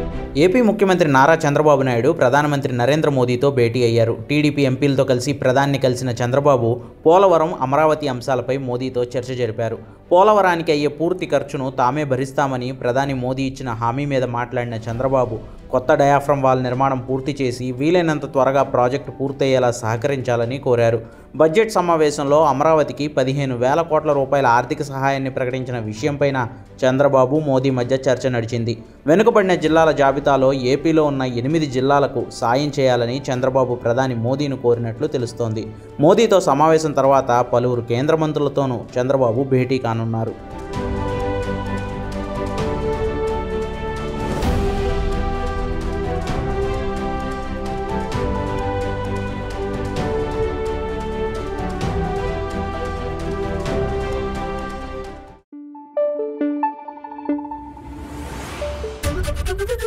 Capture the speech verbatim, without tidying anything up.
AP ముఖ్యమంత్రి నారా చంద్రబాబు నాయుడు ప్రధానమంత్రి నరేంద్ర మోదీతో భేటీ అయ్యారు. టీడీపీ ఎంపీలతో కలిసి ప్రధాని కలిసిన చంద్రబాబు పోలవరం, అమరావతి అంశాలపై మోదీతో చర్చ జరిపారు. పోలవరానికి అయ్యే పూర్తి ఖర్చును తామే భరిస్తామని ప్రధాని మోదీ ఇచ్చిన హామీ మీద మాట్లాడిన చంద్రబాబు కొత్త డయాఫ్రమ్ వాల్ నిర్మాణం పూర్తి చేసి వీలైనంత త్వరగా ప్రాజెక్టు పూర్తయ్యేలా సహకరించాలని కోరారు. బడ్జెట్ సమావేశంలో అమరావతికి పదిహేను వేల కోట్ల రూపాయల ఆర్థిక సహాయాన్ని ప్రకటించిన విషయంపైన చంద్రబాబు, మోదీ మధ్య చర్చ నడిచింది. వెనుకబడిన జిల్లాల జాబితాలో ఏపీలో ఉన్న ఎనిమిది జిల్లాలకు సాయం చేయాలని చంద్రబాబు ప్రధాని మోదీని కోరినట్లు తెలుస్తోంది. మోదీతో సమావేశం తర్వాత పలువురు కేంద్ర మంత్రులతోనూ చంద్రబాబు భేటీ కానున్నారు. Thank you.